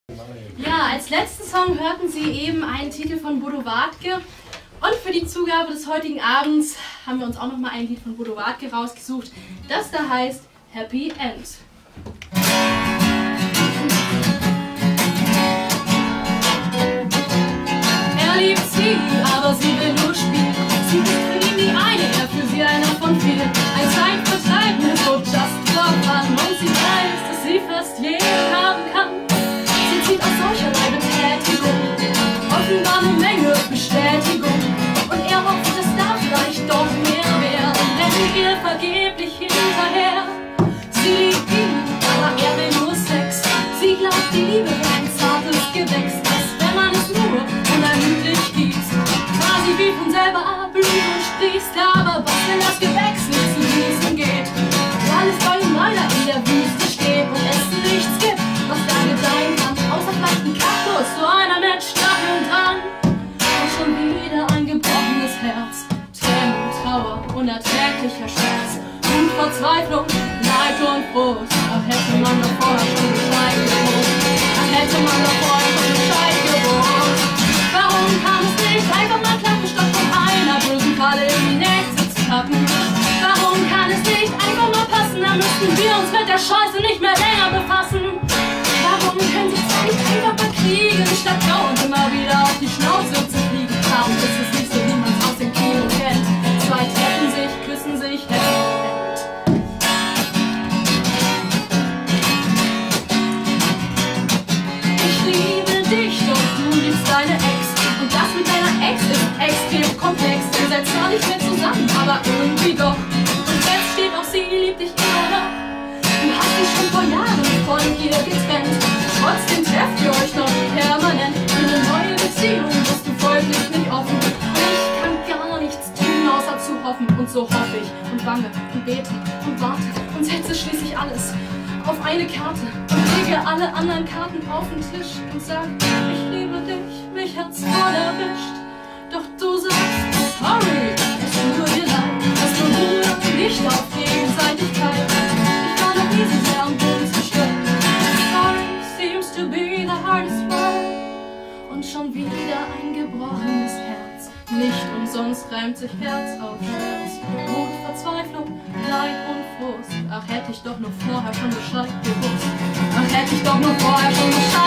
Ja, als letzten Song hörten Sie eben einen Titel von Bodo Wartke. Und für die Zugabe des heutigen Abends haben wir uns auch nochmal ein Lied von Bodo Wartke rausgesucht, das da heißt Happy End. Er liebt sie, aber sie will nur spielen. Sie ist für ihn die eine, er für sie einer von vielen. Ein Zeitvertreib, nur so just for fun. Und sie weiß, dass sie fast jeden haben kann. Sie zieht aus solcherlei Betätigung offenbar eine Menge Bestätigung. Und er hofft, dass da vielleicht doch mehr wäre, rennt ihr vergeblich hinterher. Sie liebt ihn, aber er will nur Sex. Sie glaubt, die Liebe wäre ein zartes Gewächs, das, wenn man es nur unermüdlich gießt, quasi wie von selber blüht und sprießt. Aber was, wenn das Gewächs nicht zu gießen geht, weil es bei ihm leider in der Wüste steht und es nichts gibt, was da gedeihen kann, außer vielleicht ein Kaktus, so einer mit Stacheln dran. Und schon wieder ein gebrochenes Herz, Tränen und Trauer, unerträglicher Schmerz und Verzweiflung, Leid und Frust. Ach, hätte man doch vorher schon Bescheid gewusst. Ach, hätte man doch vorher schon Bescheid gewusst. Warum kann es nicht einfach mal klappen, statt von einer bösen Falle in die nächste zu tappen? Warum kann es nicht einfach mal passen? Dann müssten wir uns mit der Scheiße nicht mehr länger befassen. Warum können sich zwei nicht einfach mal kriegen, statt dauernd immer wieder auf die Schnauze zu fliegen? Warum ist es nicht so, wie man es aus dem Kino kennt? Zwei treffen sich, küssen sich, Happy End. Ich liebe dich, doch du liebst deine Ex. Und das mit deiner Ex ist extrem komplex. Ihr seid zwar nicht mehr zusammen, aber irgendwie doch. Und jetzt steht auch sie, liebt dich immer noch. Du hast dich schon vor Jahren von ihr getrennt. Trotzdem trefft ihr euch noch permanent. Für eine neue Beziehung bist du folglich nicht offen. Ich kann gar nichts tun, außer zu hoffen. Und so hoffe ich und bange und bete und warte und setze schließlich alles auf eine Karte und lege alle anderen Karten auf den Tisch und sag, ich liebe dich, mich hat's voll erwischt. Doch du sagst, sorry, es tut dir leid, dass du nicht auf Gegenseitigkeit. Ich war noch nie so sehr am Boden zerstört. Sorry seems to be the hardest word. Und schon wieder ein gebrochenes Herz. Nicht umsonst reimt sich Herz auf Schmerz. Wut, Verzweiflung, Leid und Frust. Ach, hätte ich doch nur vorher schon Bescheid gewusst. Ach, hätte ich doch nur vorher schon Bescheid